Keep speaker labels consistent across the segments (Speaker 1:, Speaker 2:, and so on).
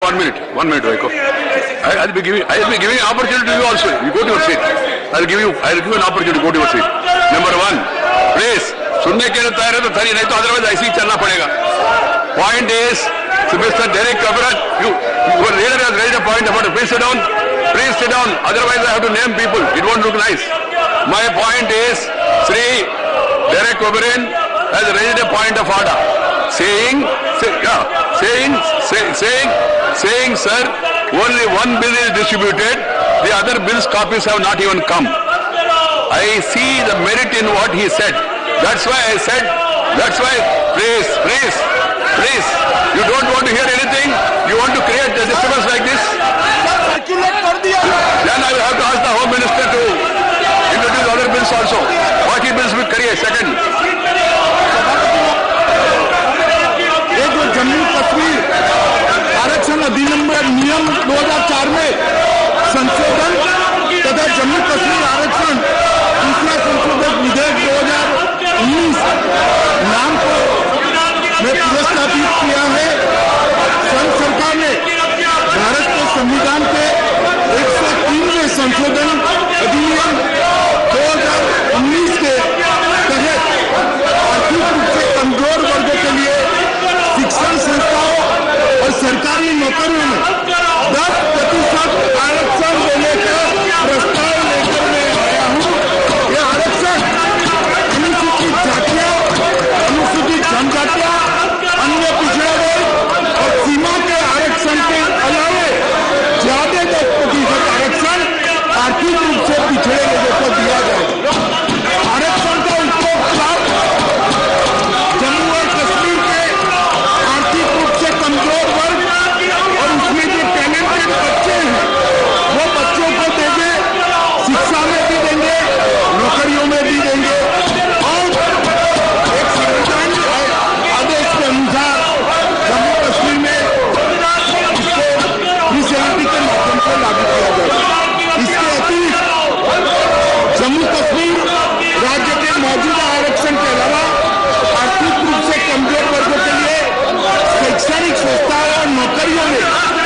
Speaker 1: 1 minute, 1 minute, Vaiko. I'll be giving opportunity to you also. You go to your seat. I'll give you an opportunity to go to your seat. Number one, please, सुनने के लिए तैयार है तो नहीं तो otherwise ऐसे ही चलना पड़ेगा. Point is, Mr. Derek Cameron, your leader has raised a point about it. Please sit down. Please sit down. Otherwise, I have to name people. It won't look nice. My point is, Sri Derek Cameron has raised a point of order, saying, sir, only one bill is distributed. The other bills copies have not even come. I see the merit in what he said. That's why I said. That's why. Please. You don't want to hear anything. You want to create a disturbance like this. Then I will have to ask the Home Minister to introduce other bills also. What bills will create? Second.
Speaker 2: Jammu Kashmir आरक्षण अधिनियम 2004 में संशोधन तथा जम्मू कश्मीर आरक्षण दूसरा संशोधन विधेयक 2019 नाम को में पुरस्कृत किया है. संघ सरकार ने भारत के संविधान के 103वें संशोधन अधिनियम 2019 के तहत आर्थिक रूप से कमजोर वर्गों के लिए शिक्षण संस्थाओं और सरकारी नौकरियों में 10% आरक्षण देने का प्रस्ताव लेकर मैं आया हूँ. यह आरक्षण अनुसूचित जातियां, अनुसूचित जनजातियां, अन्य पिछड़ा वर्ग और सीमा के आरक्षण के अलावा ज्यादा 10% आरक्षण आर्थिक रूप से पिछड़े लोगों को दिया जाएगा. आरक्षण का उपयोग जम्मू और कश्मीर के आर्थिक रूप से कमजोर वर्ग और उसमें जो टैलेंटेड बच्चे हैं वो बच्चों को देंगे, शिक्षा में भी देंगे, नौकरियों में भी देंगे और एक संवैधानिक आदेश के अनुसार जम्मू कश्मीर में इसको रिसेलिटी के माध्यम से लागू किया जाएगा. इसके अतिरिक्त जम्मू कश्मीर राज्य के मौजूदा आरक्षण के अलावा आर्थिक रूप से कमजोर वर्गों के लिए शैक्षणिक संस्थाओं और नौकरियों में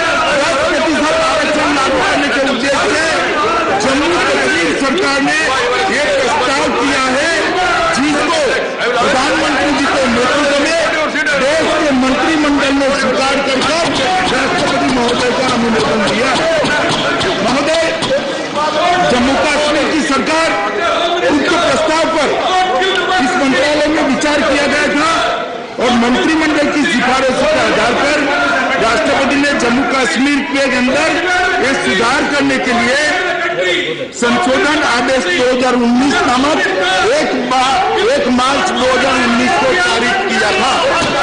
Speaker 2: 10% आरक्षण लागू करने के उद्देश्य से जम्मू कश्मीर सरकार ने ये प्रस्ताव किया है, जिसको प्रधानमंत्री जी के नेतृत्व में देश के मंत्रिमंडल ने स्वीकार कर राष्ट्रपति महोदय का अनुमोदन दिया. महोदय, जम्मू कश्मीर की सरकार उक्त प्रस्ताव पर इस मंत्रालय में विचार किया गया था और मंत्रिमंडल की सिफारिशों के आधार पर राष्ट्रपति ने जम्मू कश्मीर के अंदर ये सुधार करने के लिए संशोधन आदेश 2019 नामक 1 मार्च 2019 को पारित किया था.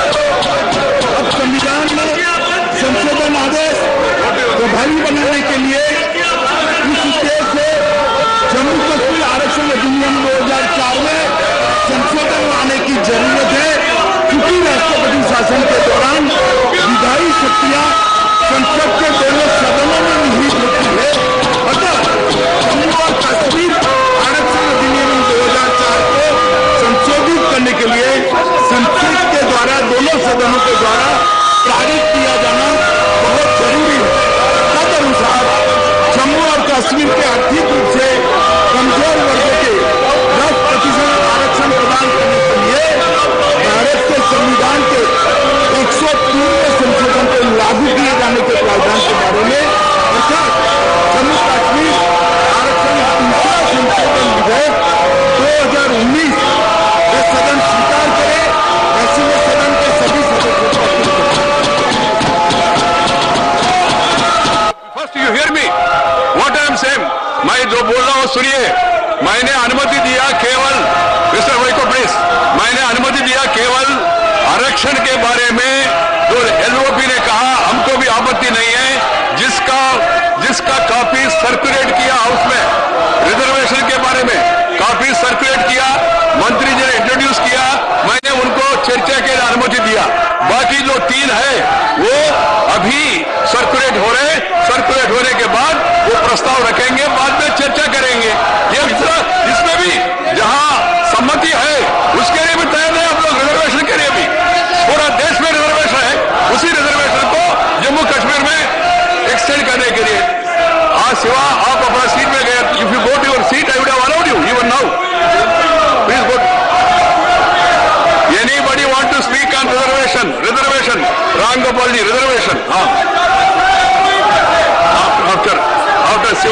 Speaker 2: अब संविधान में संशोधन आदेश प्रभावी बनाने के लिए इस उद्देश्य से जम्मू कश्मीर आरक्षण अधिनियम 2004 में संशोधन लाने की जरूरत है, क्योंकि राष्ट्रपति शासन के दौरान विधायी शक्तियां संसद के दोनों सदनों में निहित होती है. अतः जम्मू और कश्मीर आरक्षण अधिनियम 2004 को संशोधित करने के लिए संसद के द्वारा दोनों सदनों के द्वारा पारित किया जाना बहुत जरूरी है. तदनुसार जम्मू और कश्मीर के आर्थिक रूप से कमजोर वर्गों के 10% आरक्षण प्रदान करने के लिए भारत के संविधान के 103वें संशोधन को लागू किए जाने के प्रावधान के बारे में अर्थात जम्मू कश्मीर आरक्षण दूसरा संशोधन विधेयक 2019 ये सदन स्वीकार करे, ऐसे में सदन के सभी सदस्यों को
Speaker 1: First you hear me. What I am saying. मैं जो बोल रहा हूँ सुनिए. मैंने अनुमति दिया केवल मिस्टर वाइको प्लीज. मैंने अनुमति दिया केवल आरक्षण के बारे में जो एलओपी ने कहा हमको भी आपत्ति नहीं है, जिसका कॉपी सर्कुलेट किया हाउस में रिजर्वेशन के बारे में कॉपी सर्कुलेट किया, मंत्री जी ने इंट्रोड्यूस किया, मैंने उनको चर्चा के लिए अनुमति दिया. बाकी जो 3 है वो अभी सर्कुलेट हो रहे, सर्कुलेट होने के बाद वो प्रस्ताव रखेंगे, बाद में चर्चा करेंगे. ये इसमें भी जहां सम्मति है उसके लिए भी तैयार है हम लोग, रिजर्वेशन के लिए भी. पूरा देश में रिजर्वेशन है, उसी रिजर्वेशन को जम्मू कश्मीर में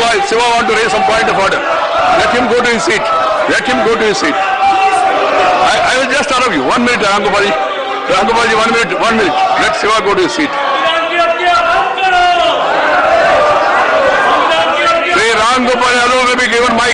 Speaker 1: Siva want to raise some point of order. Let him go to his seat. Let him go to his seat. I will just allow you 1 minute, Rangopalji. Rangopalji, 1 minute, 1 minute. Let Siva go to his seat. Sri Rangopal Yadav will be given mic.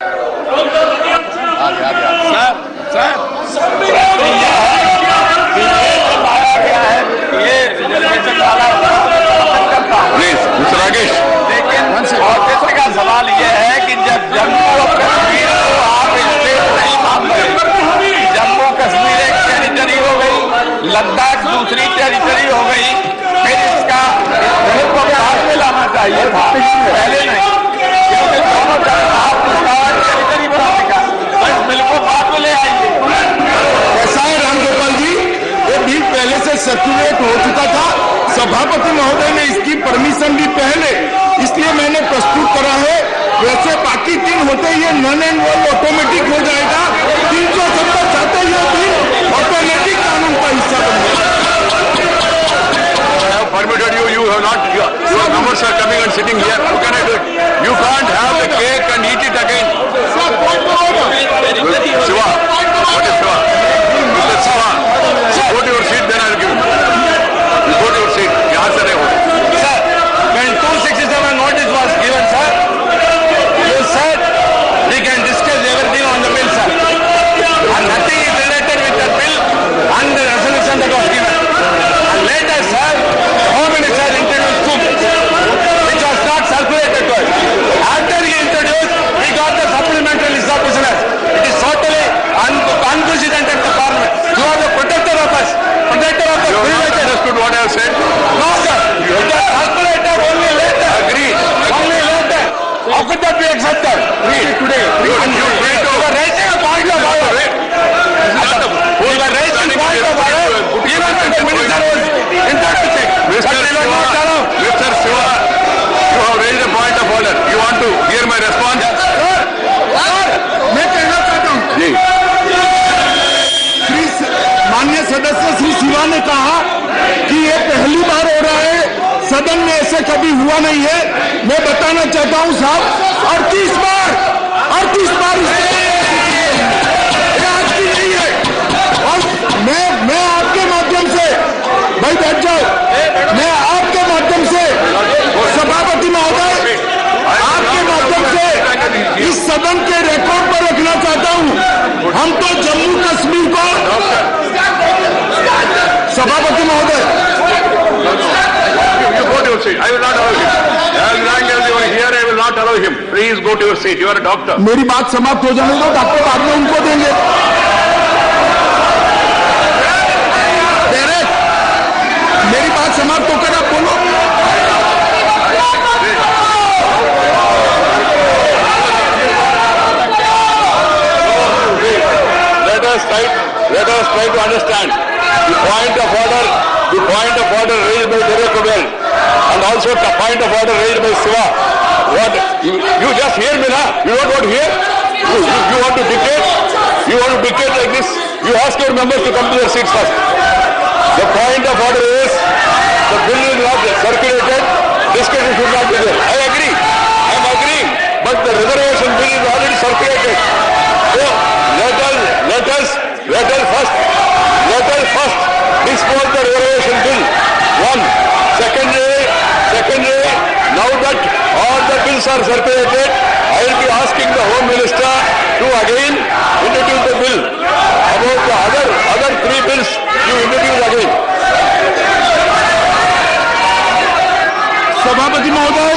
Speaker 1: Please, Mr. Rakesh.
Speaker 3: Congress का सवाल यह है कि जब जम्मू और कश्मीर को आप state नहीं मानते, जम्मू कश्मीर एक टेरिटरी हो गई, लद्दाख दूसरी टेरिटरी हो गई, फिर इसका बिल को बाद में लाना चाहिए था, पहले नहीं, क्योंकि दोनों तरफ आप टेरिटरी बनाने का इस बिल को बाद में ले आएंगे।
Speaker 2: ऐसा है रामगोपाल जी, ये बिल पहले से सर्कुलेट हो चुका था, सभापति महोदय ने इसकी परमिशन भी पहले, इसलिए मैंने प्रस्तुत करा है। वैसे बाकी 3 होते ये नन एंड वन ऑटोमेटिक हो जाएगा। 370 चाहते ये बिल ऑटोमेटिक कानून का हिस्सा बन जाएगा।
Speaker 1: I have permitted you. You have not. Your numbers are coming and sitting here. How can I do it? You can't have the cake and eat it again. Siva, what is Siva? Mr. Siva, go to your seat. Then I will give you. You go to your seat. यहाँ से नहीं हो.
Speaker 3: Sir, when 267 notice was given, sir, you said we can discuss everything on the bill, sir. And nothing is related with the bill and the resolution that was given. And later, sir, Home Minister introduced 2 bills, which was not circulated to us. After he introduced, we got the supplementary list of prisoners. It is totally unprecedented to Parliament. You are the protector of us, protector of the
Speaker 1: You have not
Speaker 3: privileges.
Speaker 1: understood what I have said.
Speaker 3: No, sir. It was calculated only later.
Speaker 1: Agreed.
Speaker 3: Only later. How could that be accepted? Today.
Speaker 1: You
Speaker 3: You were raising a point of order. You were raising a point of order even when the minister was introducing.
Speaker 1: Mr.
Speaker 3: But we were not
Speaker 1: Siva,
Speaker 3: allowed.
Speaker 1: Mr. Siva, you have raised a point of order. You want to hear my response?
Speaker 2: मैं कहना चाहता हूँ,
Speaker 1: जी.
Speaker 2: माननीय सदस्य श्री शिवा ने कहा कि ये पहली बार हो रहा है, सदन में ऐसे कभी हुआ नहीं है। मैं बताना चाहता हूं साहब, 38 बार ये आज की नहीं है। और मैं आपके माध्यम से, भाई बैठ जाओ, मैं आपके माध्यम से सभापति महोदय, आपके माध्यम से इस सदन के रिकॉर्ड पर रखना चाहता हूं, हम तो जम्मू कश्मीर को, सभापति महोदय,
Speaker 1: You go to your seat. I will not allow him. As long as you are here, I will not allow him. Please go to your seat. You are a doctor.
Speaker 2: मेरी बात समाप्त हो जाने दो, डॉक्टर बाद में उनको देंगे। मेरी बात समाप्त होकर आप बोलो।
Speaker 1: Let us try to understand the point of order raised by Derek O'Brien and also the point of order raised by Siva. What you just hear me now? You don't want to hear? You want to dictate? You want to dictate like this? You ask your members to come to their seats first. The point of order is the bill is not circulated. Discussion should not be there. I agree. I am agreeing. But the reservation bill is already circulated. So let us first dispose the reservation bill. One. Secondly, now that all the bills are circulated, I will be asking the Home Minister to again introduce the bill. About the other 3 bills, you introduce again.
Speaker 2: सभापति महोदय,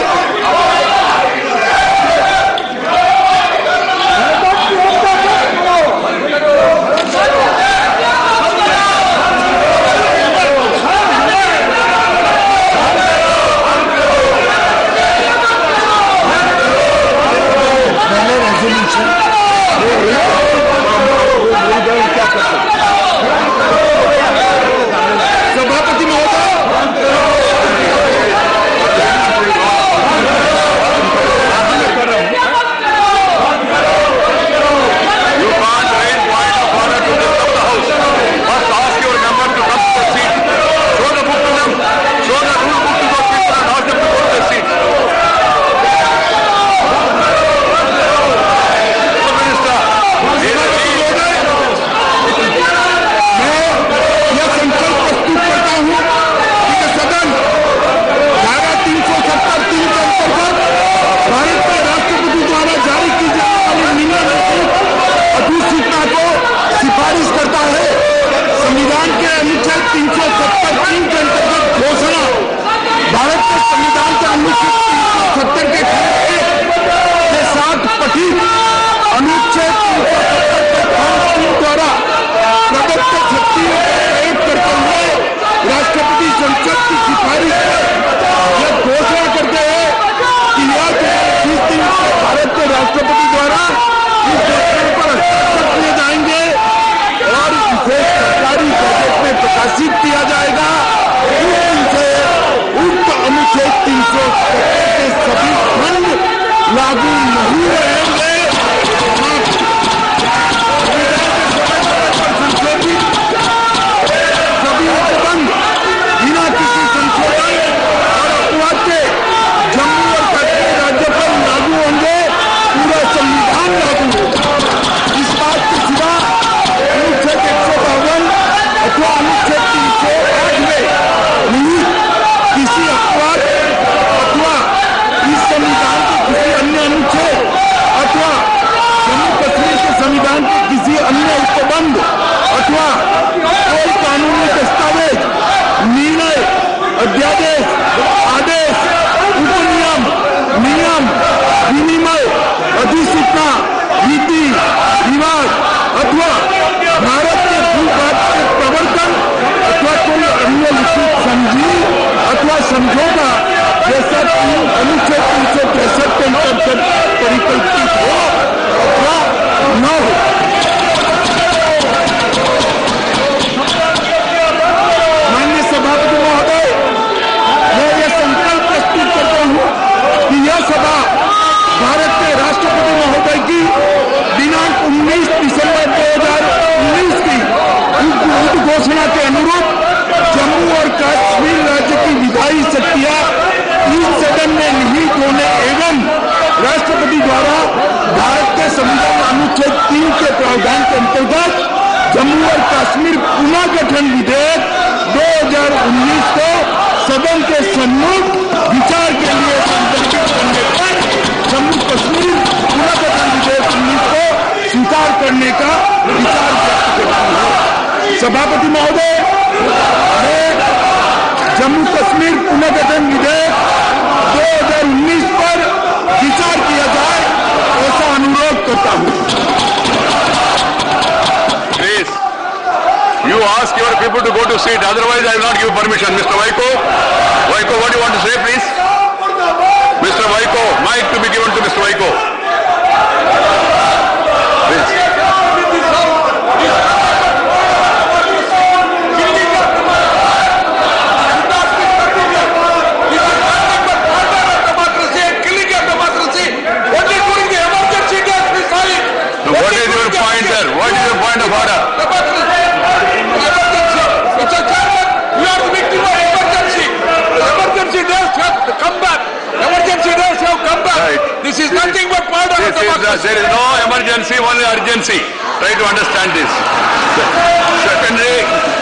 Speaker 2: सभापति महोदय, નિબંધ અથવા કોઈ કાનૂની દસ્તાવેજ, નિર્ણય, અધ્યાદેશ, આદેશ, ઉપનિયમ, નિયમ, વિનિમય, અધિસૂચના, નીતિ, રિવાજ અથવા ભારત के भूभाग के प्रवर्तन अथवा कोई अन्य लिखित समझी अथवा समझौता जैसा अनुच्छेद 363 के अंतर्गत परिकल्पित हो अथवा न हो। माननीय सभापति महोदय, मैं ये संकल्प प्रस्तुत करता हूँ कि यह सभा भारत के राष्ट्रपति महोदय की दिनांक 19 दिसंबर 2019 की घोषणा के अनुरूप जम्मू और कश्मीर राज्य की विधायी शक्तियां इस सदन में निहित होने एवं राष्ट्रपति द्वारा भारत के संविधान अनुच्छेद 3 के प्रावधान के अंतर्गत जम्मू और कश्मीर पुनर्गठन विधेयक 2019 को सदन के सम्मुख विचार के लिए संदर्भित करने पर जम्मू कश्मीर पुनर्गठन विधेयक 19 को स्वीकार करने का विचार व्यक्त करता हूं। सभापति महोदय, मैं जम्मू कश्मीर पुनर्गठन विधेयक 2019 पर विचार किया जाए ऐसा अनुरोध करता हूं।
Speaker 1: Please, you ask your people to go to seat. Otherwise, I will not give permission. Mr. Vaiko, what do you want to say, please? Mr. Vaiko, mic to be given to Mr. Vaiko. Please. What is your point there? What is your point of order?
Speaker 3: Mr. Chairman, we are the victim of emergency. Emergency days have come back. Emergency days have come back.
Speaker 1: Right.
Speaker 3: This is nothing but part of democracy.
Speaker 1: There is no emergency, only urgency. Try to understand this. Secondly,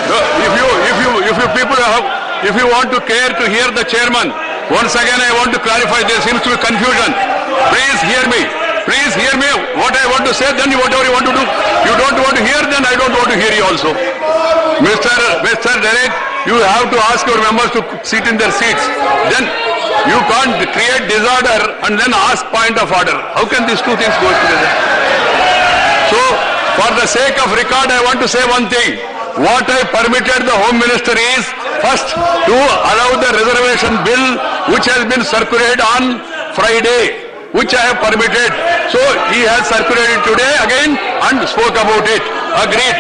Speaker 1: if you want to care to hear the chairman, once again I want to clarify, there seems to be confusion. Please hear me. Please hear me. What I want to say, then whatever you want to do. You don't want to hear, then I don't want to hear you also. Mr. Derek, you have to ask your members to sit in their seats. Then you can't create disorder and then ask point of order. How can these two things go together? So, for the sake of record, I want to say one thing. What I permitted the Home Minister is, first, to allow the reservation bill which has been circulated on Friday, which I have permitted. So he has circulated today again and spoke about it. Agreed.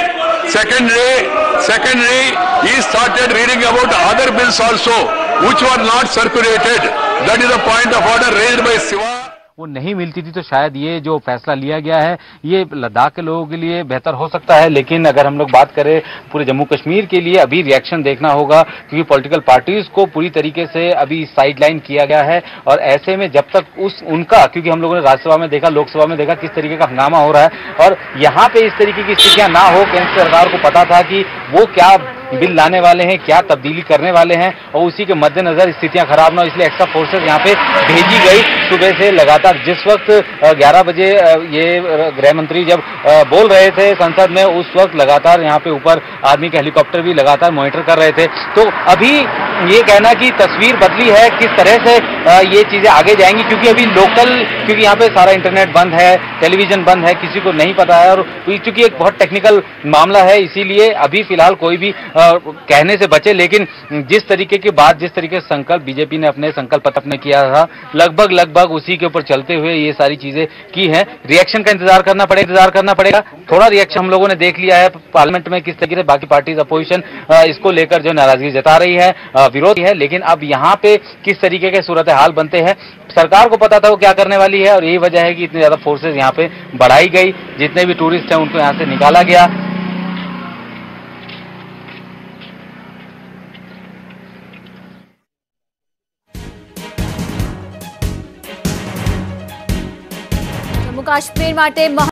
Speaker 1: Secondly, he started reading about other bills also, which were not circulated. That is the point of order raised by Siva.
Speaker 4: वो नहीं मिलती थी तो शायद ये जो फैसला लिया गया है ये लद्दाख के लोगों के लिए बेहतर हो सकता है, लेकिन अगर हम लोग बात करें पूरे जम्मू कश्मीर के लिए अभी रिएक्शन देखना होगा, क्योंकि पॉलिटिकल पार्टीज को पूरी तरीके से अभी साइडलाइन किया गया है। और ऐसे में जब तक उनका, क्योंकि हम लोगों ने राज्यसभा में देखा, लोकसभा में देखा किस तरीके का हंगामा हो रहा है, और यहाँ पे इस तरीके की स्थितियां ना हो, केंद्र सरकार को पता था कि वो क्या बिल लाने वाले हैं, क्या तब्दीली करने वाले हैं, और उसी के मद्देनजर स्थितियां खराब ना हो, इसलिए एक्स्ट्रा फोर्सेस यहाँ पे भेजी गई सुबह से लगातार। जिस वक्त 11 बजे ये गृह मंत्री जब बोल रहे थे संसद में, उस वक्त लगातार यहाँ पे ऊपर आर्मी के हेलीकॉप्टर भी लगातार मॉनिटर कर रहे थे। तो अभी ये कहना कि तस्वीर बदली है, किस तरह से ये चीजें आगे जाएंगी, क्योंकि अभी लोकल, क्योंकि यहाँ पे सारा इंटरनेट बंद है, टेलीविजन बंद है, किसी को नहीं पता है, और चूंकि एक बहुत टेक्निकल मामला है, इसीलिए अभी फिलहाल कोई भी कहने से बचे। लेकिन जिस तरीके की बात, जिस तरीके से संकल्प बीजेपी ने अपने संकल्प पत्र में किया था, लगभग उसी के ऊपर चलते हुए ये सारी चीजें की हैं। रिएक्शन का इंतजार करना पड़ेगा। थोड़ा रिएक्शन हम लोगों ने देख लिया है पार्लियामेंट में, किस तरीके से बाकी पार्टीज अपोजिशन इसको लेकर जो नाराजगी जता रही है, विरोध है, लेकिन अब यहाँ पे किस तरीके के सूरत हाल बनते हैं, सरकार को पता था वो क्या करने वाली है, और यही वजह है कि इतनी ज्यादा फोर्सेज यहाँ पे बढ़ाई गई, जितने भी टूरिस्ट हैं उनको यहाँ से निकाला गया।
Speaker 5: जम्मू काश्मीर માટે